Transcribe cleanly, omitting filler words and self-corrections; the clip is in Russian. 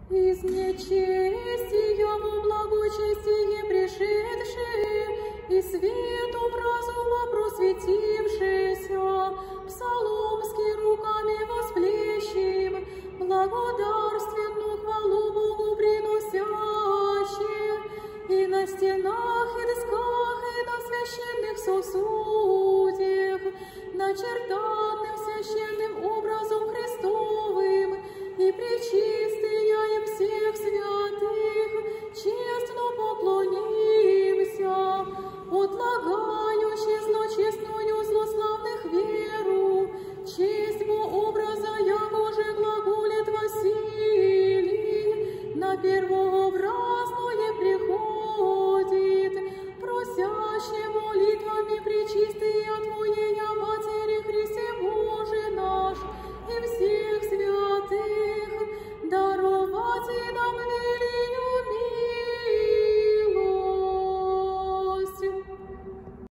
Из нечестия в благочестие пришедшие, и свету разума просветившийся, псаломски руками восплещим, благодарствие